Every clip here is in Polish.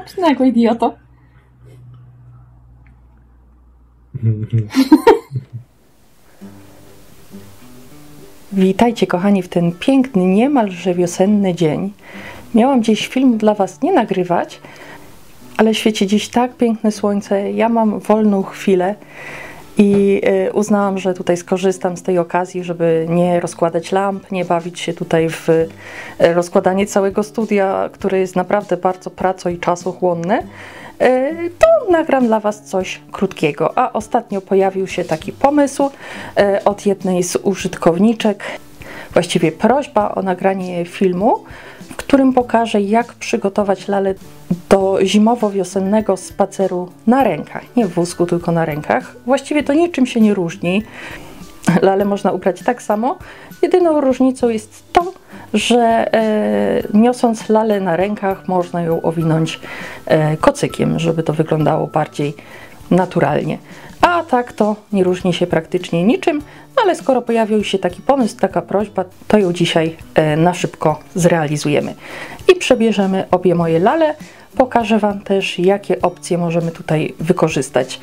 Smacznego, idioto. Witajcie kochani w ten piękny, niemalże wiosenny dzień. Miałam dziś film dla was nie nagrywać, ale świeci dziś tak piękne słońce, ja mam wolną chwilę i uznałam, że tutaj skorzystam z tej okazji, żeby nie rozkładać lamp, nie bawić się tutaj w rozkładanie całego studia, które jest naprawdę bardzo praco- i czasochłonne. To nagram dla was coś krótkiego, a ostatnio pojawił się taki pomysł od jednej z użytkowniczek, właściwie prośba o nagranie filmu, w którym pokażę, jak przygotować lalę do zimowo-wiosennego spaceru na rękach. Nie w wózku, tylko na rękach. Właściwie to niczym się nie różni. Lalę można ubrać tak samo. Jedyną różnicą jest to, że niosąc lalę na rękach można ją owinąć kocykiem, żeby to wyglądało bardziej naturalnie. A tak to nie różni się praktycznie niczym, ale skoro pojawił się taki pomysł, taka prośba, to ją dzisiaj na szybko zrealizujemy. I przebierzemy obie moje lale. Pokażę wam też, jakie opcje możemy tutaj wykorzystać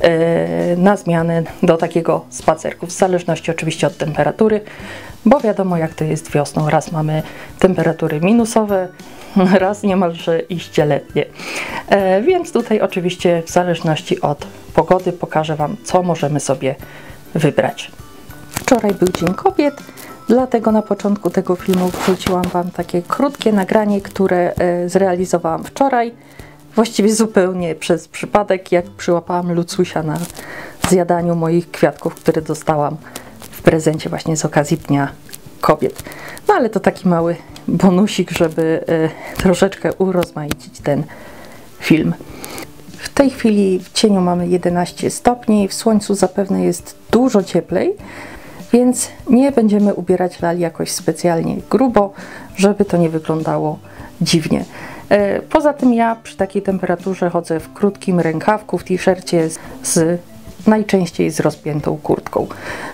na zmianę do takiego spacerku, w zależności oczywiście od temperatury, bo wiadomo jak to jest wiosną, raz mamy temperatury minusowe, raz niemalże iście letnie. Więc tutaj oczywiście w zależności od pogody pokażę wam, co możemy sobie wybrać. Wczoraj był Dzień Kobiet, dlatego na początku tego filmu wrzuciłam wam takie krótkie nagranie, które zrealizowałam wczoraj. Właściwie zupełnie przez przypadek, jak przyłapałam Lucusia na zjadaniu moich kwiatków, które dostałam w prezencie właśnie z okazji Dnia Kobiet. No ale to taki mały bonusik, żeby troszeczkę urozmaicić ten film. W tej chwili w cieniu mamy 11 stopni, w słońcu zapewne jest dużo cieplej, więc nie będziemy ubierać lali jakoś specjalnie grubo, żeby to nie wyglądało dziwnie. Poza tym ja przy takiej temperaturze chodzę w krótkim rękawku, w t-shircie najczęściej z rozpiętą kurtką.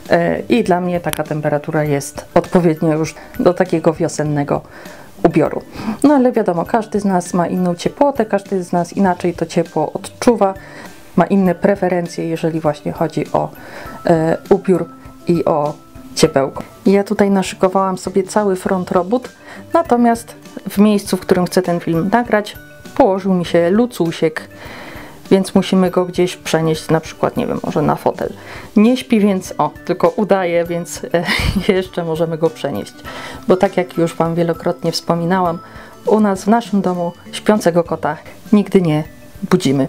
I dla mnie taka temperatura jest odpowiednia już do takiego wiosennego ubioru. No ale wiadomo, każdy z nas ma inną ciepłotę, każdy z nas inaczej to ciepło odczuwa, ma inne preferencje, jeżeli właśnie chodzi o ubiór i o ciepełko. Ja tutaj naszykowałam sobie cały front robót, natomiast w miejscu, w którym chcę ten film nagrać, położył mi się Lucusiek, więc musimy go gdzieś przenieść, na przykład, nie wiem, może na fotel. Nie śpi, więc tylko udaje, więc jeszcze możemy go przenieść. Bo tak jak już wam wielokrotnie wspominałam, u nas w naszym domu śpiącego kota nigdy nie budzimy.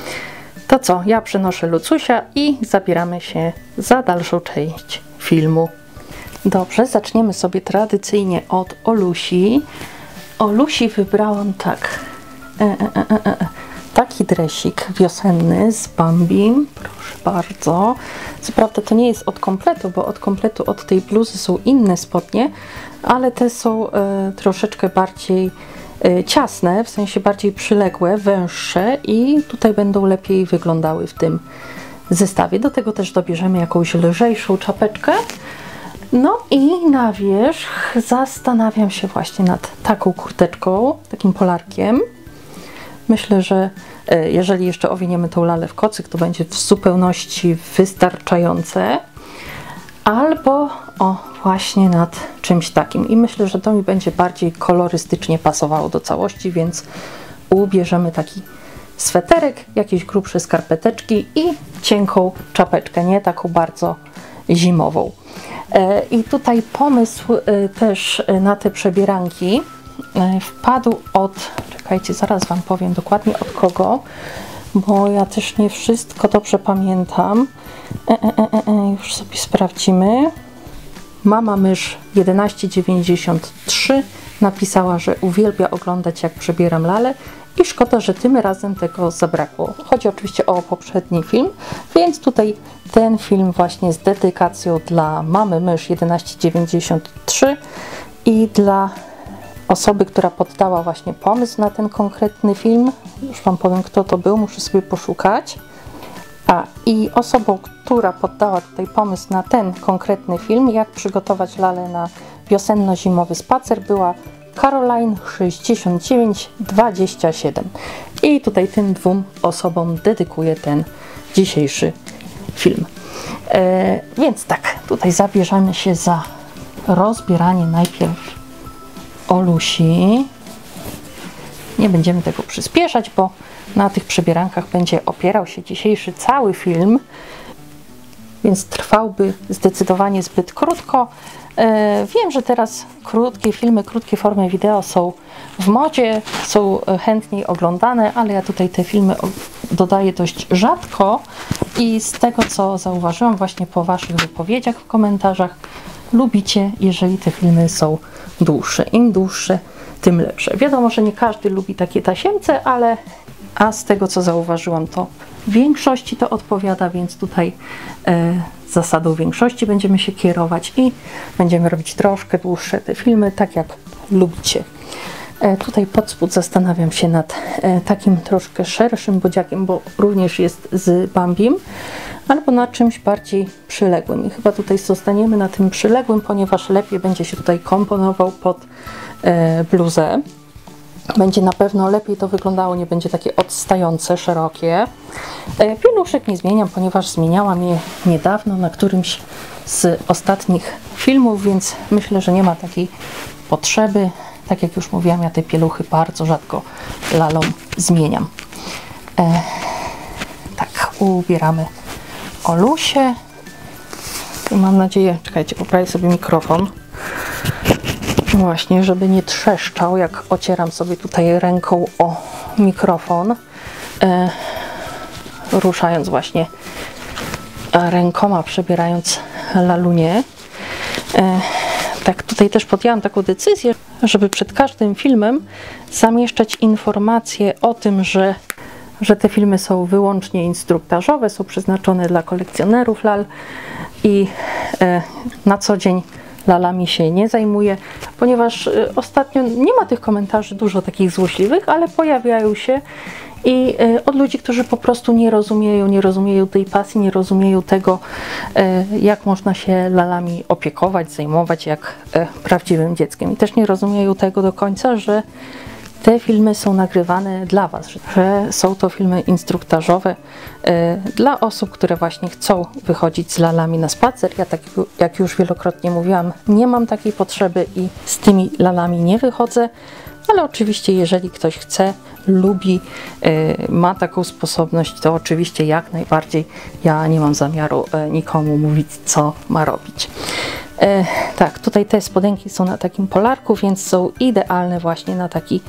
To co, ja przenoszę Lucusia i zabieramy się za dalszą część filmu. Dobrze, zaczniemy sobie tradycyjnie od Olusi. Olusi wybrałam tak. Taki dresik wiosenny z Bambim, proszę bardzo. Co prawda to nie jest od kompletu, bo od kompletu od tej bluzy są inne spodnie, ale te są troszeczkę bardziej ciasne, w sensie bardziej przyległe, węższe i tutaj będą lepiej wyglądały w tym zestawie. Do tego też dobierzemy jakąś lżejszą czapeczkę. No i na wierzch zastanawiam się właśnie nad taką kurteczką, takim polarkiem. Myślę, że jeżeli jeszcze owiniemy tą lalę w kocyk, to będzie w zupełności wystarczające. Albo właśnie nad czymś takim. I myślę, że to mi będzie bardziej kolorystycznie pasowało do całości, więc ubierzemy taki sweterek, jakieś grubsze skarpeteczki i cienką czapeczkę, nie taką bardzo zimową. I tutaj pomysł też na te przebieranki wpadł od, czekajcie, zaraz wam powiem dokładnie od kogo, bo ja też nie wszystko dobrze pamiętam. Już sobie sprawdzimy. Mama Mysz 1193 napisała, że uwielbia oglądać, jak przebieram lalę i szkoda, że tym razem tego zabrakło. Chodzi oczywiście o poprzedni film, więc tutaj ten film właśnie z dedykacją dla Mamy Mysz 1193 i dla osoby, która poddała właśnie pomysł na ten konkretny film. Już wam powiem, kto to był, muszę sobie poszukać. I osobą, która poddała tutaj pomysł na ten konkretny film, jak przygotować lalę na wiosenno-zimowy spacer, była Caroline 6927. I tutaj tym dwóm osobom dedykuję ten dzisiejszy film. Więc tak, tutaj zabierzemy się za rozbieranie najpierw Olusi. Nie będziemy tego przyspieszać, bo na tych przebierankach będzie opierał się dzisiejszy cały film, więc trwałby zdecydowanie zbyt krótko. Wiem, że teraz krótkie filmy, krótkie formy wideo są w modzie, są chętniej oglądane, ale ja tutaj te filmy dodaję dość rzadko i z tego, co zauważyłam właśnie po Waszych wypowiedziach w komentarzach, lubicie, jeżeli te filmy są dłuższe. Im dłuższe, tym lepsze. Wiadomo, że nie każdy lubi takie tasiemce, a z tego, co zauważyłam, to w większości to odpowiada, więc tutaj zasadą większości będziemy się kierować i będziemy robić troszkę dłuższe te filmy, tak jak lubicie. Tutaj pod spód zastanawiam się nad takim troszkę szerszym bodziakiem, bo również jest z Bambim, albo nad czymś bardziej przyległym. I chyba tutaj zostaniemy na tym przyległym, ponieważ lepiej będzie się tutaj komponował pod bluzę. Będzie na pewno lepiej to wyglądało, nie będzie takie odstające, szerokie. Pieluszek nie zmieniam, ponieważ zmieniałam je niedawno na którymś z ostatnich filmów, więc myślę, że nie ma takiej potrzeby. Tak jak już mówiłam, ja te pieluchy bardzo rzadko lalom zmieniam. Tak, ubieramy Olusię. I mam nadzieję, czekajcie, poprawię sobie mikrofon. Właśnie, żeby nie trzeszczał, jak ocieram sobie tutaj ręką o mikrofon, ruszając właśnie rękoma, przebierając lalunię. Tak, tutaj też podjęłam taką decyzję, żeby przed każdym filmem zamieszczać informacje o tym, że te filmy są wyłącznie instruktażowe, są przeznaczone dla kolekcjonerów lal i na co dzień lalami się nie zajmuję, ponieważ ostatnio nie ma tych komentarzy dużo takich złośliwych, ale pojawiają się i od ludzi, którzy po prostu nie rozumieją tej pasji, nie rozumieją tego, jak można się lalami opiekować, zajmować jak prawdziwym dzieckiem. I też nie rozumieją tego do końca, że te filmy są nagrywane dla Was, że są to filmy instruktażowe dla osób, które właśnie chcą wychodzić z lalami na spacer. Ja, tak jak już wielokrotnie mówiłam, nie mam takiej potrzeby i z tymi lalami nie wychodzę, ale oczywiście jeżeli ktoś chce, lubi, ma taką sposobność, to oczywiście jak najbardziej ja nie mam zamiaru nikomu mówić, co ma robić. Tak, tutaj te spodenki są na takim polarku, więc są idealne właśnie na taki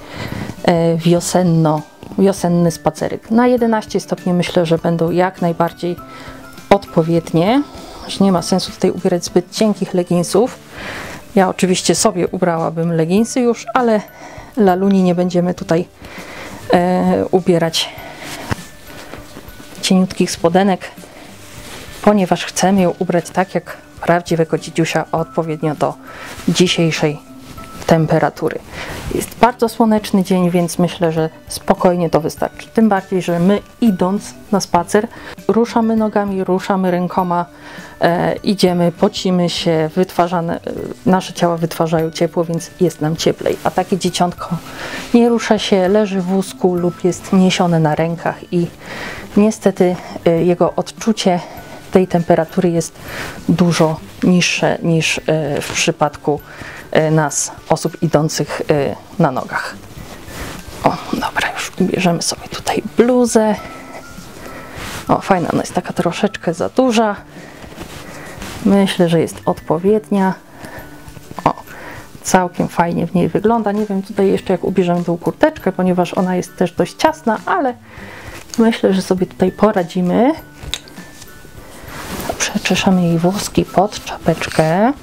wiosenny spacerek. Na 11 stopni myślę, że będą jak najbardziej odpowiednie, że nie ma sensu tutaj ubierać zbyt cienkich leginsów. Ja oczywiście sobie ubrałabym leginsy już, ale laluni nie będziemy tutaj ubierać cieniutkich spodenek, ponieważ chcemy ją ubrać tak jak prawdziwego dzidziusia, odpowiednio do dzisiejszej temperatury. Jest bardzo słoneczny dzień, więc myślę, że spokojnie to wystarczy. Tym bardziej, że my idąc na spacer ruszamy nogami, ruszamy rękoma, idziemy, pocimy się, nasze ciała wytwarzają ciepło, więc jest nam cieplej. A takie dzieciątko nie rusza się, leży w wózku lub jest niesione na rękach i niestety jego odczucie tej temperatury jest dużo niższe niż w przypadku nas, osób idących na nogach. O, dobra, już ubierzemy sobie tutaj bluzę. O, fajna, ona jest taka troszeczkę za duża. Myślę, że jest odpowiednia. O, całkiem fajnie w niej wygląda. Nie wiem tutaj jeszcze, jak ubierzemy tą kurteczkę, ponieważ ona jest też dość ciasna, ale myślę, że sobie tutaj poradzimy. Przeczeszamy jej włoski pod czapeczkę.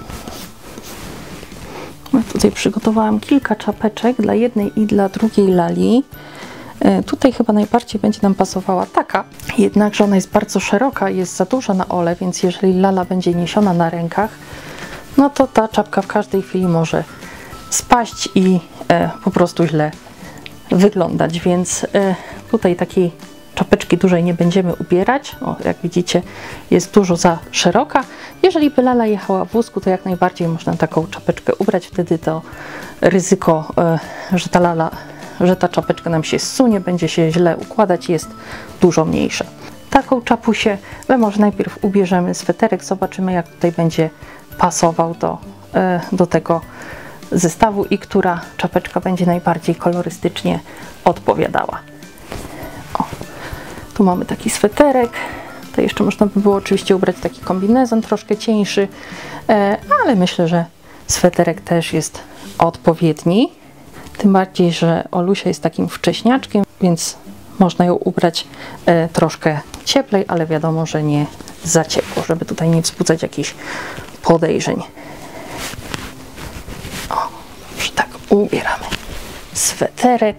Tutaj przygotowałam kilka czapeczek dla jednej i dla drugiej lali. Tutaj chyba najbardziej będzie nam pasowała taka, jednakże ona jest bardzo szeroka i jest za duża na ole, więc jeżeli lala będzie niesiona na rękach, no to ta czapka w każdej chwili może spaść i po prostu źle wyglądać, więc tutaj takiej czapeczki dłużej nie będziemy ubierać. O, jak widzicie, jest dużo za szeroka. Jeżeli by lala jechała w wózku, to jak najbardziej można taką czapeczkę ubrać. Wtedy to ryzyko, że ta czapeczka nam się zsunie, będzie się źle układać, jest dużo mniejsze. Taką czapusię, ale może najpierw ubierzemy sweterek, zobaczymy, jak tutaj będzie pasował do tego zestawu i która czapeczka będzie najbardziej kolorystycznie odpowiadała. O, tu mamy taki sweterek. To jeszcze można by było oczywiście ubrać taki kombinezon troszkę cieńszy, ale myślę, że sweterek też jest odpowiedni. Tym bardziej, że Olusia jest takim wcześniaczkiem, więc można ją ubrać troszkę cieplej, ale wiadomo, że nie za ciepło, żeby tutaj nie wzbudzać jakichś podejrzeń. O, że tak ubieramy sweterek.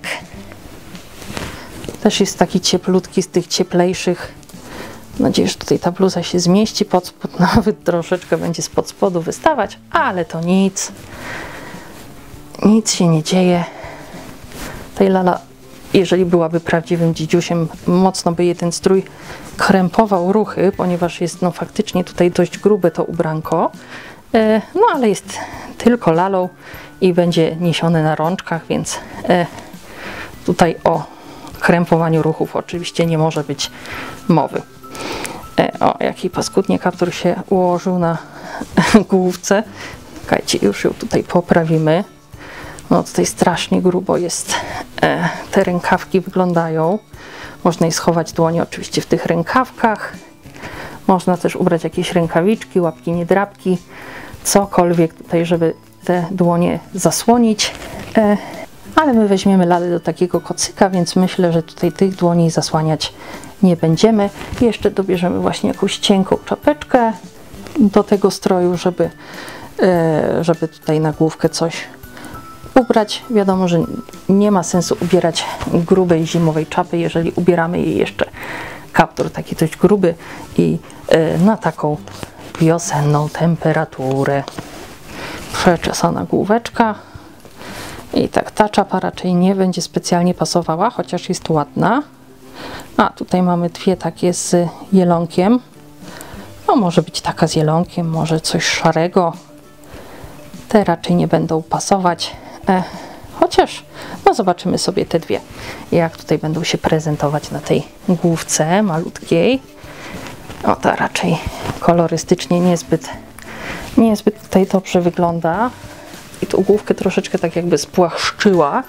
Też jest taki cieplutki, z tych cieplejszych. Mam nadzieję, że tutaj ta bluza się zmieści pod spód, nawet troszeczkę będzie spod spodu wystawać, ale to nic. Nic się nie dzieje. Tej lala, jeżeli byłaby prawdziwym dzidziusiem, mocno by jej ten strój krępował ruchy, ponieważ jest no faktycznie tutaj dość grube to ubranko. No ale jest tylko lalą i będzie niesione na rączkach, więc tutaj o krępowaniu ruchów oczywiście nie może być mowy. O, jaki paskudnie kaptur się ułożył na główce. Czekajcie, już ją tutaj poprawimy. No tutaj strasznie grubo jest. Te rękawki wyglądają. Można je schować dłonie oczywiście w tych rękawkach. Można też ubrać jakieś rękawiczki, łapki niedrapki, cokolwiek tutaj, żeby te dłonie zasłonić. Ale my weźmiemy lalę do takiego kocyka, więc myślę, że tutaj tych dłoni zasłaniać nie będziemy. Jeszcze dobierzemy właśnie jakąś cienką czapeczkę do tego stroju, żeby tutaj na główkę coś ubrać. Wiadomo, że nie ma sensu ubierać grubej zimowej czapy, jeżeli ubieramy jej jeszcze kaptur taki dość gruby i na taką wiosenną temperaturę. Przeczesana główeczka. I tak, ta czapa raczej nie będzie specjalnie pasowała, chociaż jest ładna. A tutaj mamy dwie takie z jelonkiem. No może być taka z jelonkiem, może coś szarego. Te raczej nie będą pasować. Chociaż no zobaczymy sobie te dwie, jak tutaj będą się prezentować na tej główce malutkiej. O, ta raczej kolorystycznie niezbyt tutaj dobrze wygląda. I tą główkę troszeczkę tak jakby spłaszczyła.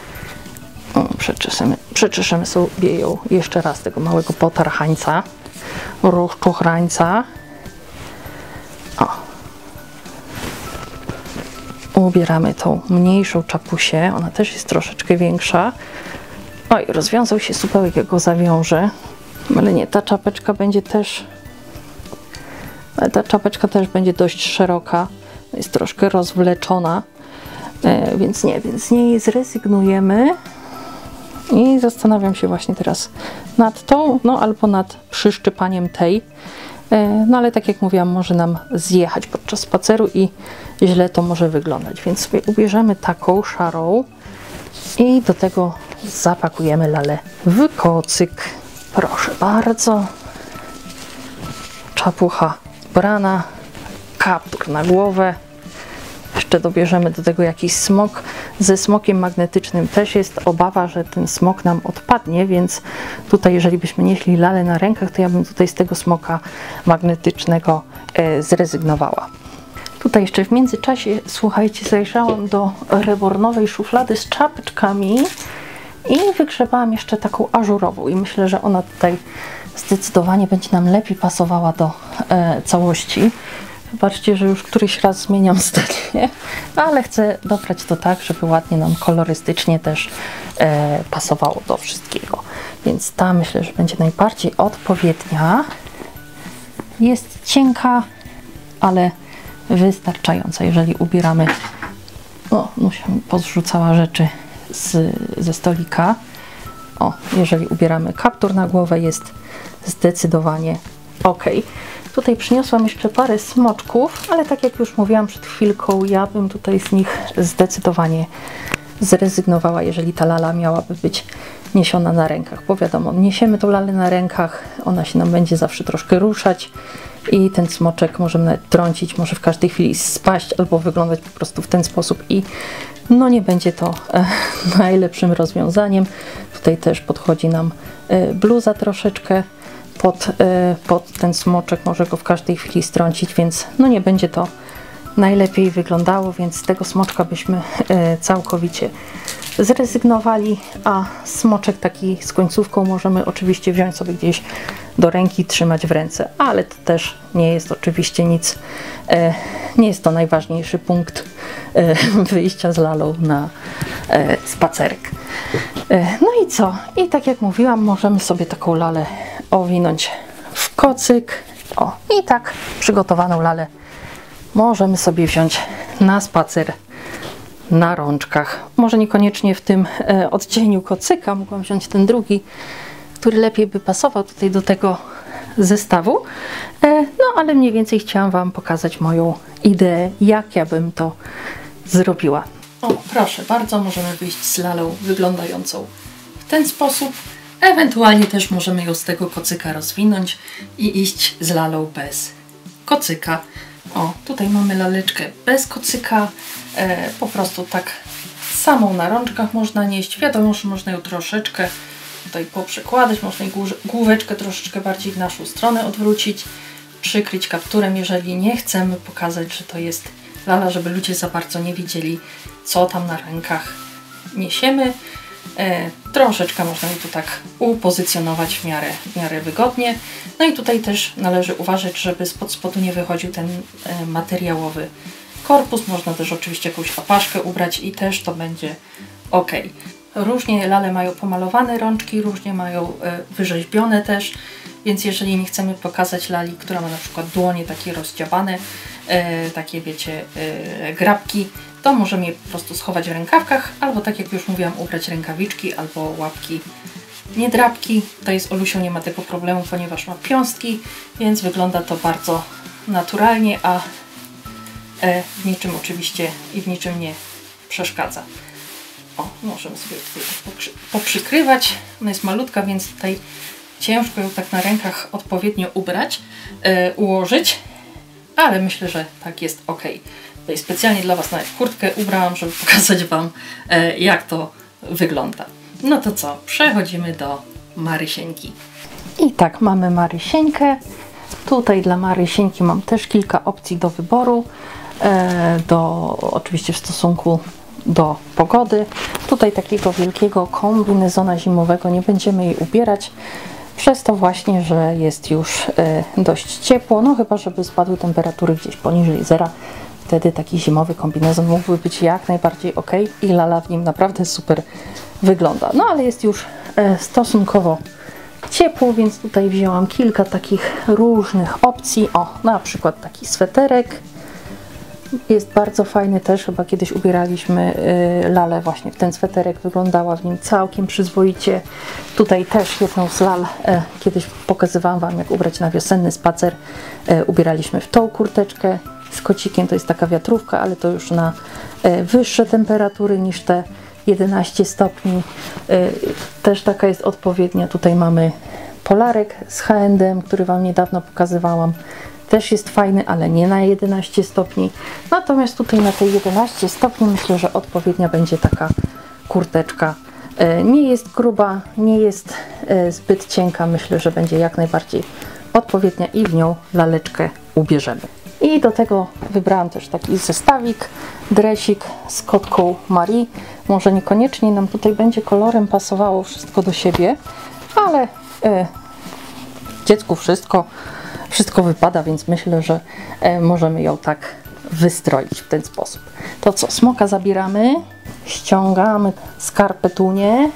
Przeczeszemy sobie ją jeszcze raz, tego małego potarchańca, rozczochrańca. O. Ubieramy tą mniejszą czapusię, ona też jest troszeczkę większa. Oj, rozwiązał się supełek, jak go zawiążę. Ale nie, ta czapeczka będzie też... Ale ta czapeczka też będzie dość szeroka. Jest troszkę rozwleczona, więc z niej zrezygnujemy. I zastanawiam się właśnie teraz nad tą, no albo nad przyszczypaniem tej. No ale tak jak mówiłam, może nam zjechać podczas spaceru i źle to może wyglądać. Więc sobie ubierzemy taką szarą i do tego zapakujemy lalę w kocyk. Proszę bardzo. Czapucha brana, kaptur na głowę. Jeszcze dobierzemy do tego jakiś smok. Ze smokiem magnetycznym też jest obawa, że ten smok nam odpadnie, więc tutaj jeżeli byśmy nieśli lalę na rękach, to ja bym tutaj z tego smoka magnetycznego zrezygnowała. Tutaj jeszcze w międzyczasie, słuchajcie, zajrzałam do rebornowej szuflady z czapeczkami i wygrzebałam jeszcze taką ażurową i myślę, że ona tutaj zdecydowanie będzie nam lepiej pasowała do całości. Wybaczcie, że już któryś raz zmieniam zdanie, ale chcę dobrać to tak, żeby ładnie nam kolorystycznie też pasowało do wszystkiego. Więc ta myślę, że będzie najbardziej odpowiednia. Jest cienka, ale wystarczająca, jeżeli ubieramy... O, Nusia mi pozrzucała rzeczy ze stolika. O, jeżeli ubieramy kaptur na głowę, jest zdecydowanie ok. Tutaj przyniosłam jeszcze parę smoczków, ale tak jak już mówiłam przed chwilką, ja bym tutaj z nich zdecydowanie zrezygnowała, jeżeli ta lala miałaby być niesiona na rękach, bo wiadomo, niesiemy tą lalę na rękach, ona się nam będzie zawsze troszkę ruszać i ten smoczek możemy nawet trącić, może w każdej chwili spaść albo wyglądać po prostu w ten sposób i no nie będzie to najlepszym rozwiązaniem. Tutaj też podchodzi nam bluza troszeczkę pod ten smoczek, może go w każdej chwili strącić, więc no nie będzie to najlepiej wyglądało, więc z tego smoczka byśmy całkowicie zrezygnowali, a smoczek taki z końcówką możemy oczywiście wziąć sobie gdzieś do ręki, trzymać w ręce, ale to też nie jest oczywiście nic, nie jest to najważniejszy punkt wyjścia z lalą na spacerek. No i co? I tak jak mówiłam, możemy sobie taką lalę owinąć w kocyk. O, i tak przygotowaną lalę możemy sobie wziąć na spacer na rączkach. Może niekoniecznie w tym odcieniu kocyka, mogłam wziąć ten drugi, który lepiej by pasował tutaj do tego zestawu. No ale mniej więcej chciałam Wam pokazać moją ideę, jak ja bym to zrobiła. O, proszę bardzo, możemy wyjść z lalą wyglądającą w ten sposób. Ewentualnie też możemy ją z tego kocyka rozwinąć i iść z lalą bez kocyka. O, tutaj mamy laleczkę bez kocyka, po prostu tak samą na rączkach można nieść. Wiadomo, że można ją troszeczkę tutaj poprzekładać, można jej główeczkę troszeczkę bardziej w naszą stronę odwrócić, przykryć kapturem, jeżeli nie chcemy pokazać, że to jest lala, żeby ludzie za bardzo nie widzieli, co tam na rękach niesiemy. Troszeczkę można je tu tak upozycjonować w miarę wygodnie. No i tutaj też należy uważać, żeby spod spodu nie wychodził ten materiałowy korpus. Można też oczywiście jakąś apaszkę ubrać i też to będzie ok. Różnie lale mają pomalowane rączki, różnie mają wyrzeźbione też, więc jeżeli nie chcemy pokazać lali, która ma na przykład dłonie takie rozdziabane, takie wiecie, grabki, to możemy je po prostu schować w rękawkach, albo tak jak już mówiłam, ubrać rękawiczki albo łapki nie drapki. Tutaj z Olusią nie ma tego problemu, ponieważ ma piąstki, więc wygląda to bardzo naturalnie, a w niczym oczywiście i w niczym nie przeszkadza. O, możemy sobie tutaj poprzykrywać. Ona jest malutka, więc tutaj ciężko ją tak na rękach odpowiednio ubrać, ułożyć, ale myślę, że tak jest ok. Tutaj specjalnie dla Was nawet kurtkę ubrałam, żeby pokazać Wam, jak to wygląda. No to co? Przechodzimy do Marysieńki. I tak, mamy Marysieńkę. Tutaj dla Marysieńki mam też kilka opcji do wyboru, oczywiście w stosunku do pogody. Tutaj takiego wielkiego kombinezona zimowego nie będziemy jej ubierać, przez to właśnie, że jest już dość ciepło, no chyba żeby spadły temperatury gdzieś poniżej zera. Wtedy taki zimowy kombinezon mógłby być jak najbardziej ok i lala w nim naprawdę super wygląda. No ale jest już stosunkowo ciepło, więc tutaj wzięłam kilka takich różnych opcji. O, na przykład taki sweterek. Jest bardzo fajny też, chyba kiedyś ubieraliśmy lalę właśnie w ten sweterek, wyglądała w nim całkiem przyzwoicie. Tutaj też jedną z lal kiedyś pokazywałam Wam, jak ubrać na wiosenny spacer. Ubieraliśmy w tą kurteczkę z kocikiem, to jest taka wiatrówka, ale to już na wyższe temperatury niż te 11 stopni. Też taka jest odpowiednia. Tutaj mamy polarek z H&M, który Wam niedawno pokazywałam. Też jest fajny, ale nie na 11 stopni. Natomiast tutaj na te 11 stopni myślę, że odpowiednia będzie taka kurteczka. Nie jest gruba, nie jest zbyt cienka. Myślę, że będzie jak najbardziej odpowiednia i w nią laleczkę ubierzemy. I do tego wybrałam też taki zestawik, dresik z kotką Marie. Może niekoniecznie nam tutaj będzie kolorem pasowało wszystko do siebie, ale dziecku wszystko wypada, więc myślę, że możemy ją tak wystroić w ten sposób. To co, smoka zabieramy, ściągamy skarpetunię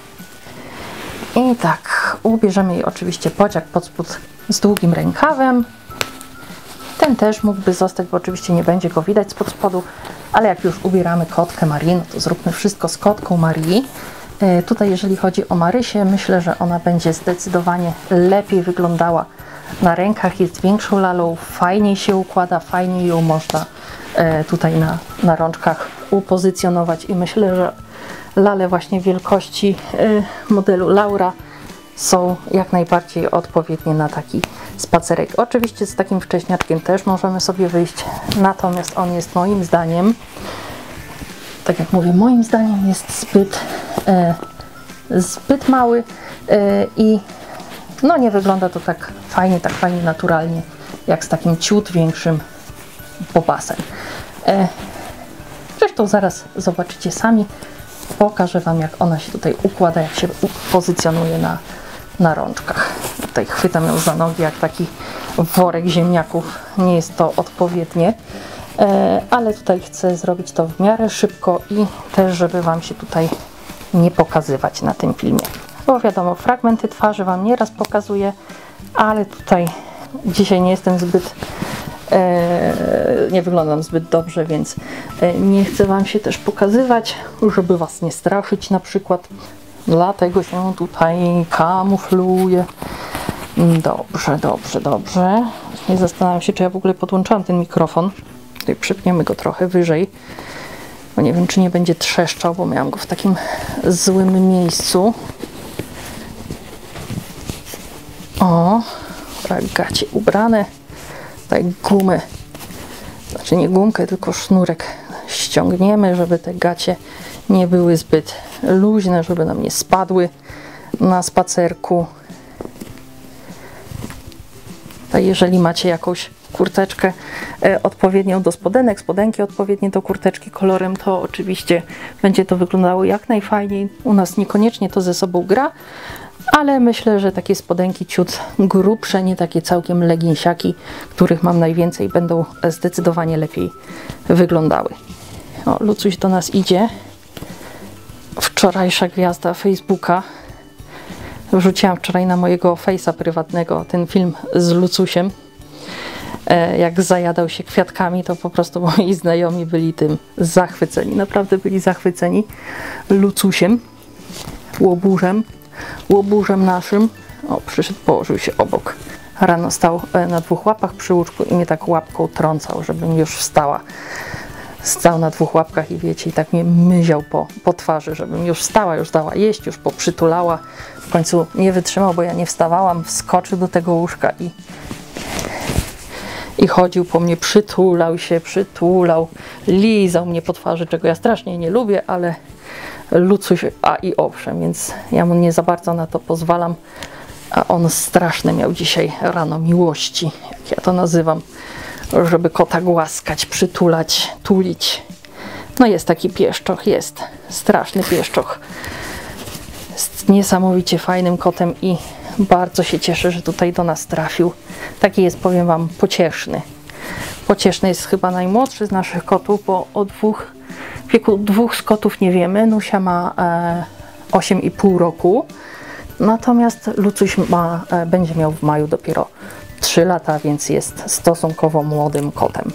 i tak ubierzemy jej oczywiście pociak pod spód z długim rękawem. Ten też mógłby zostać, bo oczywiście nie będzie go widać spod spodu, ale jak już ubieramy kotkę Marie, no to zróbmy wszystko z kotką Marie. Tutaj jeżeli chodzi o Marysię, myślę, że ona będzie zdecydowanie lepiej wyglądała na rękach, jest większą lalą, fajniej się układa, fajniej ją można tutaj na rączkach upozycjonować i myślę, że lale właśnie wielkości modelu Laura są jak najbardziej odpowiednie na taki spacerek. Oczywiście z takim wcześniaczkiem też możemy sobie wyjść, natomiast on jest moim zdaniem, tak jak mówię, moim zdaniem jest zbyt mały i no nie wygląda to tak fajnie naturalnie, jak z takim ciut większym bobasem. Zresztą zaraz zobaczycie sami. Pokażę Wam, jak ona się tutaj układa, jak się pozycjonuje na rączkach. Tutaj chwytam ją za nogi, jak taki worek ziemniaków. Nie jest to odpowiednie, ale tutaj chcę zrobić to w miarę szybko i też, żeby Wam się tutaj nie pokazywać na tym filmie. Bo wiadomo, fragmenty twarzy Wam nieraz pokazuję, ale tutaj dzisiaj nie jestem nie wyglądam zbyt dobrze, więc nie chcę Wam się też pokazywać, żeby Was nie straszyć na przykład. Dlatego się tutaj kamufluję. Dobrze. Nie zastanawiam się, czy ja w ogóle podłączałam ten mikrofon. Tutaj przypniemy go trochę wyżej, bo nie wiem, czy nie będzie trzeszczał, bo miałam go w takim złym miejscu. O, gacie ubrane. Tutaj gumę, znaczy nie gumkę, tylko sznurek ściągniemy, żeby te gacie nie były zbyt luźne, żeby nam nie spadły na spacerku. A jeżeli macie jakąś kurteczkę odpowiednią do spodenek, spodenki odpowiednie do kurteczki kolorem, to oczywiście będzie to wyglądało jak najfajniej. U nas niekoniecznie to ze sobą gra, ale myślę, że takie spodenki ciut grubsze, nie takie całkiem leginsiaki, których mam najwięcej, będą zdecydowanie lepiej wyglądały. O, Lucuś do nas idzie. Wczorajsza gwiazda Facebooka. Wrzuciłam wczoraj na mojego Face'a prywatnego ten film z Lucusiem. Jak zajadał się kwiatkami, to po prostu moi znajomi byli tym zachwyceni. Naprawdę byli zachwyceni Lucusiem, łoburzem naszym. O, przyszedł, położył się obok. Rano stał na dwóch łapach przy łóżku i mnie tak łapką trącał, żebym już wstała. Stał na dwóch łapkach i wiecie, i tak mnie myział po twarzy, żebym już wstała, już dała jeść, już poprzytulała. W końcu nie wytrzymał, bo ja nie wstawałam, wskoczył do tego łóżka i chodził po mnie, przytulał, lizał mnie po twarzy, czego ja strasznie nie lubię, ale Lucuś, i owszem, więc ja mu nie za bardzo na to pozwalam, a on straszne miał dzisiaj rano miłości, jak ja to nazywam, żeby kota głaskać, przytulać, tulić. No jest taki pieszczoch, jest straszny pieszczoch. Jest niesamowicie fajnym kotem i bardzo się cieszę, że tutaj do nas trafił. Taki jest, powiem Wam, pocieszny. Pocieszny jest chyba najmłodszy z naszych kotów, bo o wieku dwóch z kotów nie wiemy. Nusia ma 8,5 roku, natomiast Lucuś będzie miał w maju dopiero 3 lata, więc jest stosunkowo młodym kotem.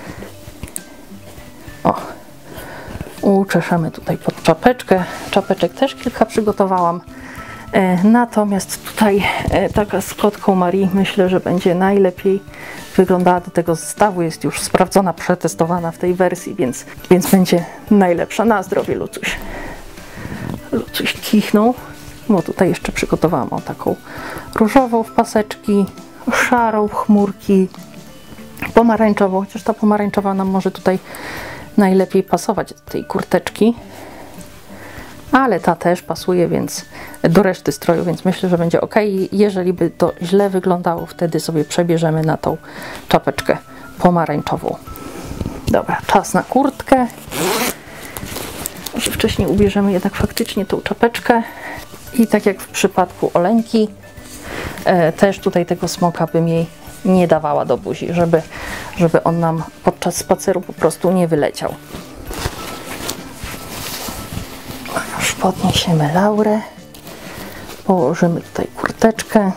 O, uczeszamy tutaj pod czapeczkę. Czapeczek też kilka przygotowałam. Natomiast tutaj taka z kotką Marii myślę, że będzie najlepiej wyglądała do tego zestawu. Jest już sprawdzona, przetestowana w tej wersji, więc będzie najlepsza. Na zdrowie, Lucuś. Lucuś kichnął, bo tutaj jeszcze przygotowałam taką różową w paseczki, szarą w chmurki, pomarańczową, chociaż ta pomarańczowa nam może tutaj najlepiej pasować do tej kurteczki. Ale ta też pasuje, więc do reszty stroju, więc myślę, że będzie ok. Jeżeli by to źle wyglądało, wtedy sobie przebierzemy na tą czapeczkę pomarańczową. Dobra, czas na kurtkę. Może wcześniej ubierzemy jednak faktycznie tą czapeczkę. I tak jak w przypadku Oleńki, też tutaj tego smoka bym jej nie dawała do buzi, żeby on nam podczas spaceru po prostu nie wyleciał. Już podniesiemy Laurę, położymy tutaj kurteczkę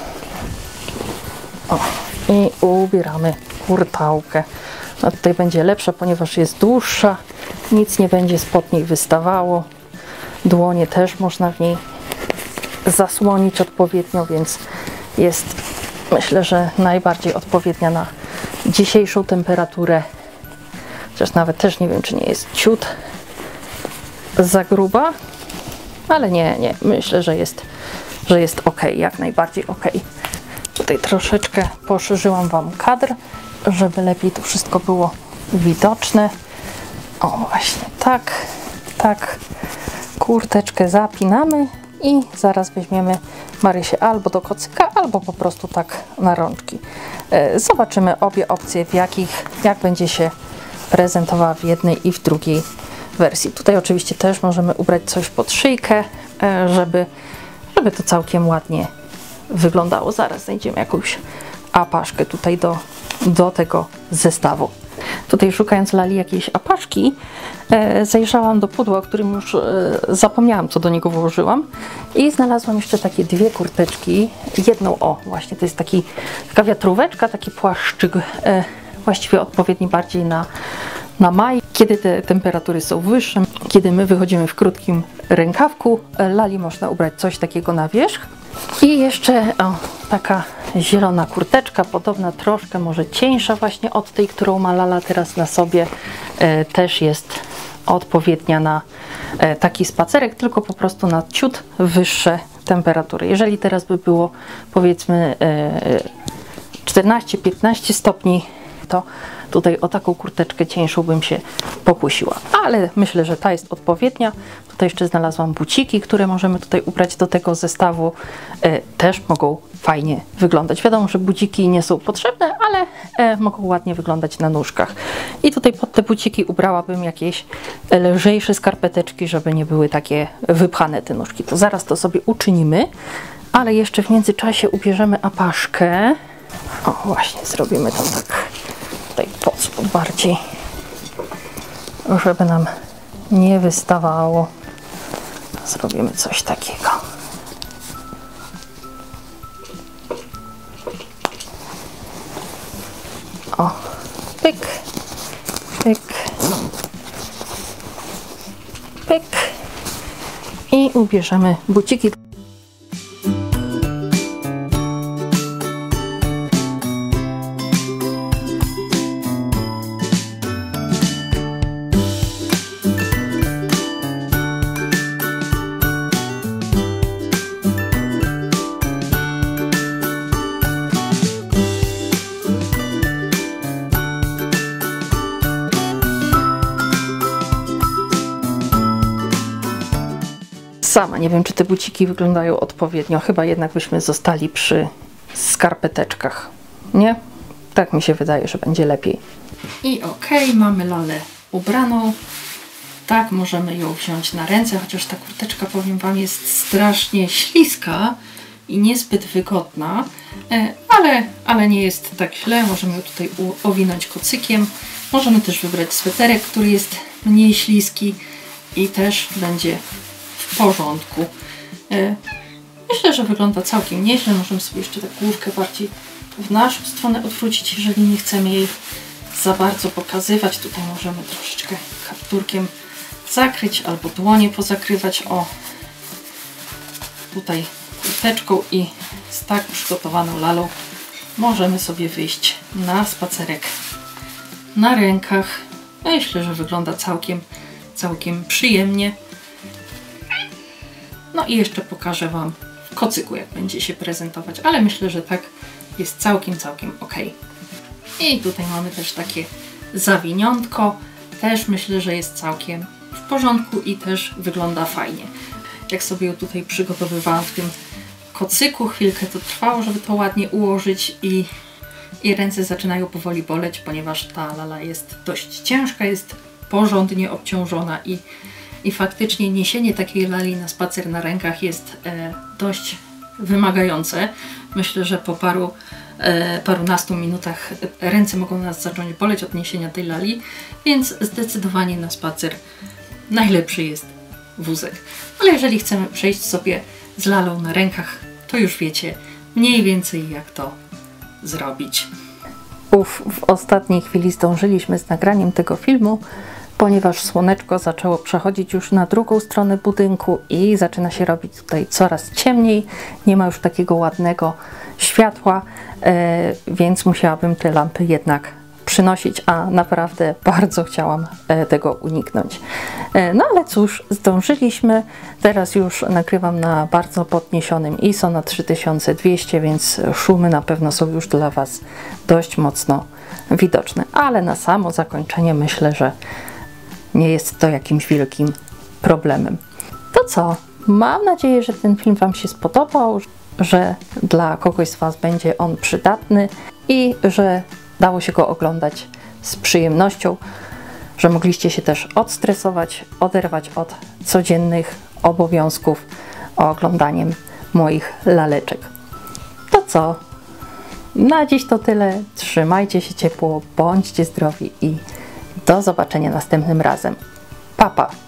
i ubieramy kurtałkę. No tutaj będzie lepsza, ponieważ jest dłuższa, nic nie będzie spod niej wystawało. Dłonie też można w niej zasłonić odpowiednio, więc jest, myślę, że najbardziej odpowiednia na dzisiejszą temperaturę. Chociaż nawet też nie wiem, czy nie jest ciut za gruba, ale nie, myślę, że jest ok, jak najbardziej ok. Tutaj troszeczkę poszerzyłam Wam kadr, żeby lepiej to wszystko było widoczne. O, właśnie tak. Kurteczkę zapinamy i zaraz weźmiemy Marysię albo do kocyka, albo po prostu tak na rączki. Zobaczymy obie opcje, jak będzie się prezentowała w jednej i w drugiej wersji. Tutaj oczywiście też możemy ubrać coś pod szyjkę, żeby to całkiem ładnie wyglądało. Zaraz znajdziemy jakąś apaszkę tutaj do tego zestawu. Tutaj szukając lali jakiejś apaszki, zajrzałam do pudła, o którym już zapomniałam, co do niego włożyłam, i znalazłam jeszcze takie dwie kurteczki. Jedną, o właśnie, to jest taka wiatróweczka, taki płaszczyk, właściwie odpowiedni bardziej na maj, kiedy te temperatury są wyższe, kiedy my wychodzimy w krótkim rękawku, lali można ubrać coś takiego na wierzch. I jeszcze taka zielona kurteczka, podobna troszkę, może cieńsza właśnie od tej, którą ma Lala teraz na sobie, też jest odpowiednia na taki spacerek, tylko po prostu na ciut wyższe temperatury. Jeżeli teraz by było powiedzmy 14-15 stopni, to tutaj o taką kurteczkę cieńszą bym się pokusiła, ale myślę, że ta jest odpowiednia. Tutaj jeszcze znalazłam buciki, które możemy tutaj ubrać do tego zestawu. Też mogą fajnie wyglądać. Wiadomo, że buciki nie są potrzebne, ale mogą ładnie wyglądać na nóżkach. I tutaj pod te buciki ubrałabym jakieś lżejsze skarpeteczki, żeby nie były takie wypchane te nóżki. To zaraz to sobie uczynimy, ale jeszcze w międzyczasie ubierzemy apaszkę. O, właśnie, zrobimy to tak tutaj pod spód bardziej, żeby nam nie wystawało. Zrobimy coś takiego. O, pyk, pyk, pyk i ubierzemy buciki. Sama nie wiem, czy te buciki wyglądają odpowiednio. Chyba jednak byśmy zostali przy skarpeteczkach. Nie? Tak mi się wydaje, że będzie lepiej. I okej, mamy Lalę ubraną. Tak, możemy ją wziąć na ręce, chociaż ta kurteczka, powiem Wam, jest strasznie śliska i niezbyt wygodna, ale nie jest tak źle. Możemy ją tutaj owinąć kocykiem. Możemy też wybrać sweterek, który jest mniej śliski i też będzie w porządku. Myślę, że wygląda całkiem nieźle. Możemy sobie jeszcze tak główkę bardziej w naszą stronę odwrócić, jeżeli nie chcemy jej za bardzo pokazywać. Tutaj możemy troszeczkę kapturkiem zakryć albo dłonie pozakrywać. O, tutaj kurteczką i z tak przygotowaną Lalą możemy sobie wyjść na spacerek na rękach. Myślę, że wygląda całkiem przyjemnie. No i jeszcze pokażę Wam w kocyku, jak będzie się prezentować, ale myślę, że tak jest całkiem ok. I tutaj mamy też takie zawiniątko. Też myślę, że jest całkiem w porządku i też wygląda fajnie. Jak sobie ją tutaj przygotowywałam w tym kocyku, chwilkę to trwało, żeby to ładnie ułożyć i ręce zaczynają powoli boleć, ponieważ ta Lala jest dość ciężka, jest porządnie obciążona i faktycznie niesienie takiej Lali na spacer na rękach jest dość wymagające. Myślę, że po parunastu minutach ręce mogą nas zacząć boleć od niesienia tej Lali, więc zdecydowanie na spacer najlepszy jest wózek. Ale jeżeli chcemy przejść sobie z Lalą na rękach, to już wiecie mniej więcej, jak to zrobić. W ostatniej chwili zdążyliśmy z nagraniem tego filmu, ponieważ słoneczko zaczęło przechodzić już na drugą stronę budynku i zaczyna się robić tutaj coraz ciemniej. Nie ma już takiego ładnego światła, więc musiałabym te lampy jednak przynosić, a naprawdę bardzo chciałam tego uniknąć. No ale cóż, zdążyliśmy. Teraz już nagrywam na bardzo podniesionym ISO na 3200, więc szumy na pewno są już dla Was dość mocno widoczne. Ale na samo zakończenie myślę, że nie jest to jakimś wielkim problemem. To co? Mam nadzieję, że ten film Wam się spodobał, że dla kogoś z Was będzie on przydatny i że dało się go oglądać z przyjemnością, że mogliście się też odstresować, oderwać od codziennych obowiązków oglądaniem moich laleczek. To co? Na dziś to tyle. Trzymajcie się ciepło, bądźcie zdrowi i do zobaczenia następnym razem. Pa, pa!